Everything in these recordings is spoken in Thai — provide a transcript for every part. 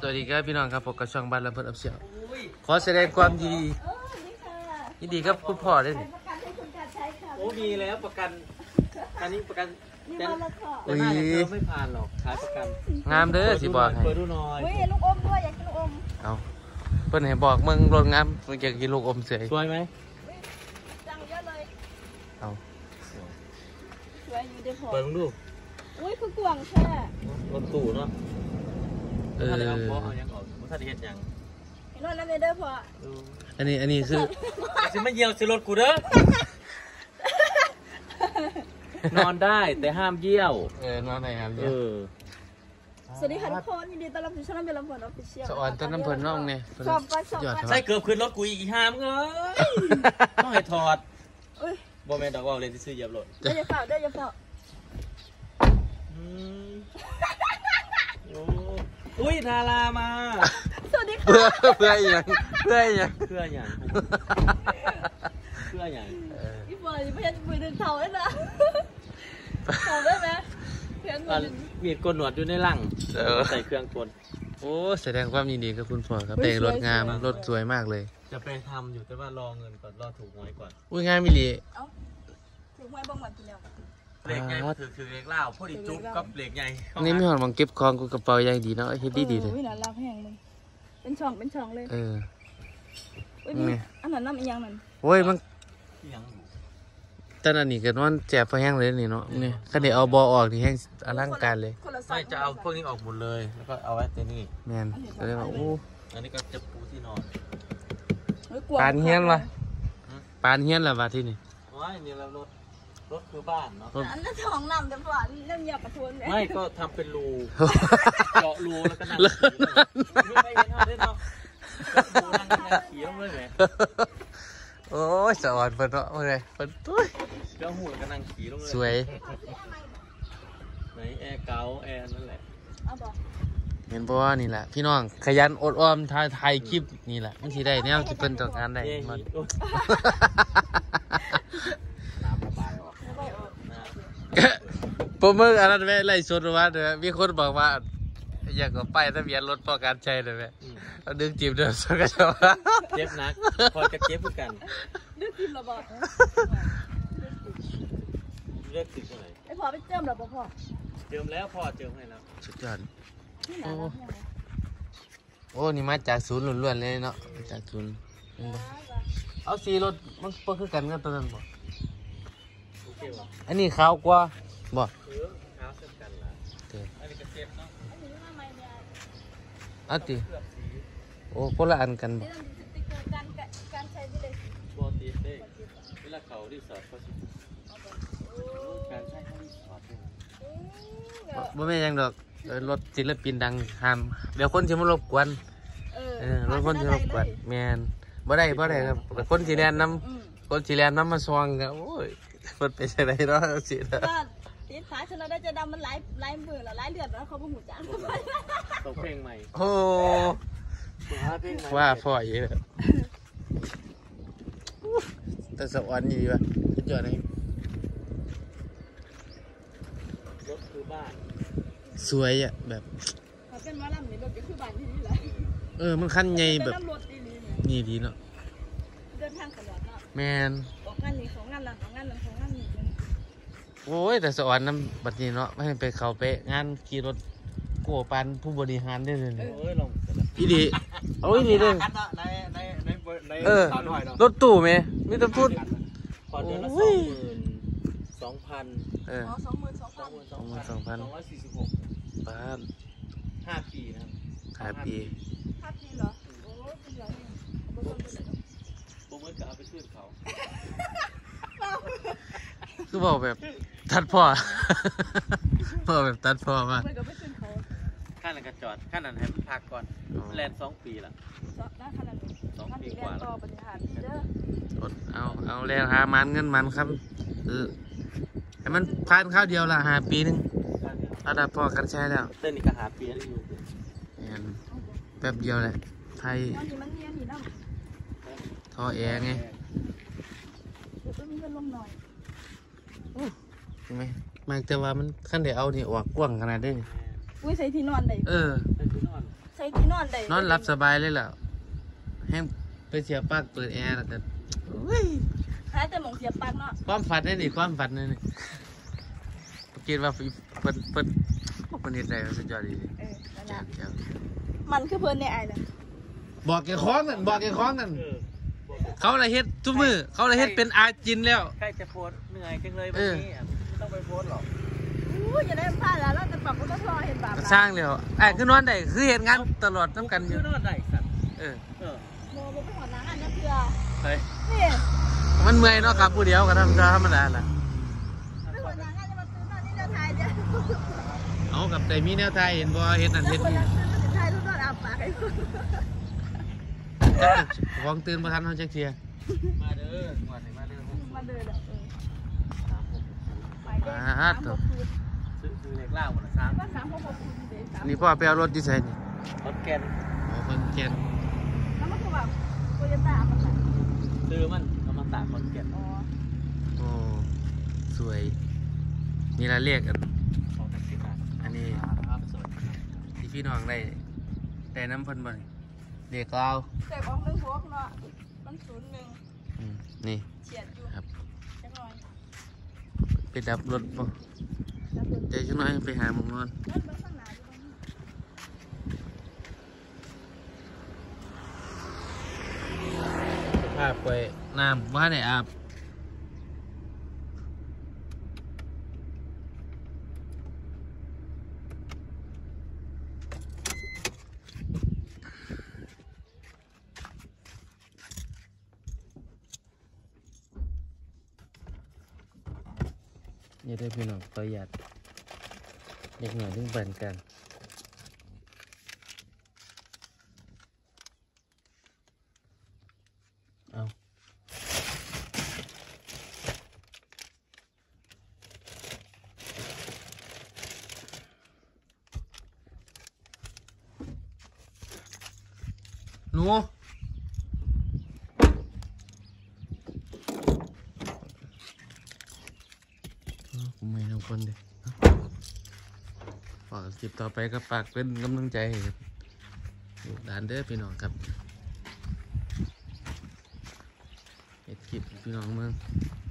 สวัสดีครับพี่น้องครับผมกับช่องบ้านลำเพิดอับเชียวขอแสดงความยินดีกับคุณพ่อด้วยนี่โอ้มีแล้วประกันอันนี้ประกันแต่อุ้ยไม่ผ่านหรอกขายประกันงามเด้อสิบอกให้เปิดดูหน่อยอุ้ยลูกอมด้วยอยากกินลูกอมเอาเพิ่นให้บอกมึงรถงามอยากกินลูกอมเสยสวยไหมจังเยอะเลยเอาสวยอยู่เดี๋ยวพอเปิดดูอุ้ยคือกวางแค่รถตู้เนาะถ้าได้เอาเพราะเอายังออกถ้าได้เห็นยังเห็นรถนั่นเลยเด้อพออันนี้คือจะไม่เยี่ยวสิรถกูเด้อนอนได้แต่ห้ามเยี่ยวนอนไหนครับสวัสดีค่ะทุกคนยินดีต้อนรับสู่ช่องน้ำเบลล์ลำเพลินออฟฟิเชียลสอนต้นน้ำเพลินน้องเนี่ยชอบก็ชอบใส่เกือบขึ้นรถกูอีกห้ามเงยต้องให้ถอดบอแมนดอกว่าเลยที่ซื้อเยียบรถได้ยังเปล่าได้ยังเปล่าอุ้ยดารามาสวัสดีค่ะเพื่ออย่างพี่เฟิร์นไม่ใช่มือดึงเท้าเลยนะเท้าได้ไหมเพียงมีดกลหนวดอยู่ในหลังใส่เครื่องกลโอ้แสดงความยินดีกับคุณพ่อครับแต่งรถงามรถสวยมากเลยจะไปทำอยู่แต่ว่ารอเงินก่อนรอถูกหวยก่อนอุ้ยงามมิลีถูกหวยบ้างวันทีเดียวเหล็กใหญ่ถือเหล็กเล่าพอดีจุ๊บกับเหล็กใหญ่นี่ไม่หอนมองเก็บของกูกระเป๋าใหญ่ดีเนาะเฮ็ดดีเลยอุ้ยน่ารักแห้งเลยเป็นช่องเลยอันนั้นน้ำอีกอย่างนั้นโอ้ยมันตอนนี้ก็นอนแจกพอแห้งเลยนี่เนาะนี่คันเดี๋ยวเอาบอออกนี่แห้งอลังการเลยไม่จะเอาพวกนี้ออกหมดเลยแล้วก็เอาไว้ที่นี่แมนจะได้ว่าโอ้อันนี้ก็จะปูที่นอนปานเฮี้ยนวะปานเฮี้ยนละวะที่นี่ว้ายนี่แล้วรถคือบ้านเนาะอันนั้นท้องน้ำจะผ่านเรื่องยาประทุนไม่ก็ทำเป็นรูเจาะรูแล้วก็นั่งไม่เห็นเขาได้เนาะนั่งขี่ลงเลยไหมโอ้ยสอนเปิดเนาะเลยเปิดตุ้ยเจ้าหูก็นั่งขี่ลงเลยสวยไหนแอร์เก่าแอร์นั่นแหละเห็นป่ะนี่แหละพี่น้องขยันอดออมถ่ายคลิปนี่แหละมันสิได้แนวที่เป็นต่องานได้มันผมเมื่ออันนั้นแม่ไล่ชนว่าเด้อมีคนบอกว่าอยากเอาไปทะเบียนรถป้องกันใช้เลยแม่เอาดึงจีบเดินสกัดเอาเจ็บนักพอจะเจ็บเหมือนกันดึงจีบระบาดเลือกจีบไหนไอพ่อไปเจิมหรอพ่อเจิมแล้วพ่อเจิมให้แล้วสุดยอดโอ้นี่มาจากศูนย์ล้วนๆเลยเนาะจากศูนย์เอาสีรถมันเพิ่งคือกันกันตัวนั้นบ่อันนี้ขาวกว่าบ่ขาวเส้นกันละอันนี้ก็เจ็บเนาะอันติโอ้คนละอันกันบ่การใช้ที่เลยบอตีเด้เวลาเขาที่สอดเขาสิการใช้เขาที่สอดบ่แม่ยังดอกรถศิลปินดังห้ามเดี๋ยวคนสิมารบกวนรถคนสิรบกวนแม่นบ่ได้ครับคนสิแล่นนำคนสิแล่นนำมาซองก็โอ้ยเพิ่นเป็นจังได๋เนาะสิติดฝาชนะได้จะดำมันหลายมือแล้วหลายเลือดแล้วเขาบ่หูจักต้องเพลงใหม่โอ้ว่าพ่ออยู่แต่สวรรค์ดีว่ะสุดยอดเลยรถคือบ้านสวยอ่ะแบบเป็นว่าลำนี่รถก็คือบ้านที่นี่แหละมันคันใหญ่แบบนี่ดีเนาะเดินทางตลอดเนาะแมนของงานนี้ของงานหลังของงานหลังของงานนี้โอ้ยแต่สวรรค์น้ำบัดนี้เนาะไม่ให้ไปเขาไปงานขี่รถโก้ปันผู้บริหารได้เลยพี่ดีโอ้ยดีเลยรถตู้ไหมไม่ต้องพูดพอเดือนละ22,000 22,000 246 บ้าน 5 ปีนะครับ 5 ปีเหรอโอ้ยเหรอผมก็เอาไปขึ้นเขาคือบอกแบบตัดพ่อพ่อแบบตัดพ่อมาขั้นนั้นก็จอดขั้นนั้นให้มันพักก่อนแลน2 ปีละ2 ปีกว่าแล้วเอาแรงหามันเงินมันครับให้มันผ่านข้าวเดียวละ5 ปีนึงระดับพ่อกันใช้แล้วเต้นนี่ก็5 ปีแล้วอยู่แป๊บเดียวแหละไทยท่อแอร์ไงใช่ไหมมาแต่ว่ามันขั้นเดี๋ยวเอานี่ออกกว้างขนาดนี้อุ้ยใส่ที่นอนได้ใส่ที่นอนใส่ช้ที่นอนได้นอนหลับสบายเลยแหละแห้งไปเสียบปลั๊กเปิดแอร์แล้วก็หาแต่หมองเสียบปลั๊กเนาะความฝันนี่ความฝันนี่คิดว่าเปิดเฮ็ดได้สุดยอดดีนั่นน่ะมันคือเพิ่นในไอ้น่ะบอกแกคล้องกันเขาละเฮ็ดทุกมือเขาละเฮ็ดเป็นอาจินแล้วใกล้จะโพสเหนื่อยจังเลยวันนี้ไม่ต้องไปโพสหรอกอย่าได้พลาดแล้วเราจะปรับก็รอเห็นบาปสร้างแล้วไอ้คือนอนได้คือเฮ็ดงานตลอดต้องกันอยู่คือนอนได้สัตว์โมไปหอน้ำอันนั้นเพื่อเฮ้ยนี่มันเมื่อยเนาะครับผู้เดียวก็ธรรมดาล่ะไปหอน้ำอันจะมาซื้อนอนนี่จะทายจ้ะเอากับใจมีแนวไทยเห็นบ่เฮ็ดนั่นเฮ็ดนี่ทายทุกนอนอาบปากให้ของตื่นบ่ทันเฮาจักเที่ยมาเด้อวันไหนมาเด้อมาเดินไปเด้อซื้อเล็กล่าหมดละ3 นี่พ่อไปเอารถที่ไสนี่รถแกนอ๋อคนแก่นแล้วมันคือแบบโตโยต้ามันค่ะซื้อมันเอามาตากรถแกนอ๋อโอ้สวยนี่ละเรียกกันของนักศึกษาอันนี้ครับสวยที่พี่น้องได้น้ำเพิ่นบ่นี่เรียกเราเสกออก1 6เนาะมัน01 นี่เฉียดอยู่ครับจังหน่อยไปดับรถบ่ใจจังน้อยไปหาหมองนอนนั่นเบิ่งข้างหน้าอยู่ตรงนี้สภาพไปน้ำว่าได้อาบนี่ได้พี่น้องประหยัดเด็กหน่อยถึงปั่นกันเอาหนูผมไม่ทุกคนเลยฝากคลิปต่อไปก็ฝากเป็นกำลังใจให้ลูกหลานเด้อพี่น้องครับเฮ็ดคลิปให้พี่น้องเมือง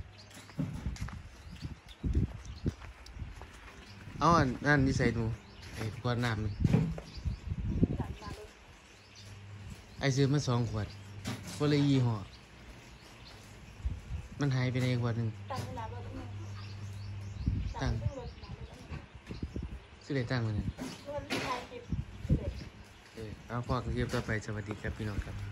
เอาอันนั่นนี่ใส่หนูไอ้ขวดน้ำนี่ไอ้ซื้อมา2 ขวดคนละยี่ห้อมันหายไปในขวดหนึ่ง ตั้งชื่ออะไรตั้งมันเนี่ยเอาพอกันคลิปต่อไปสวัสดีครับพี่น้องครับ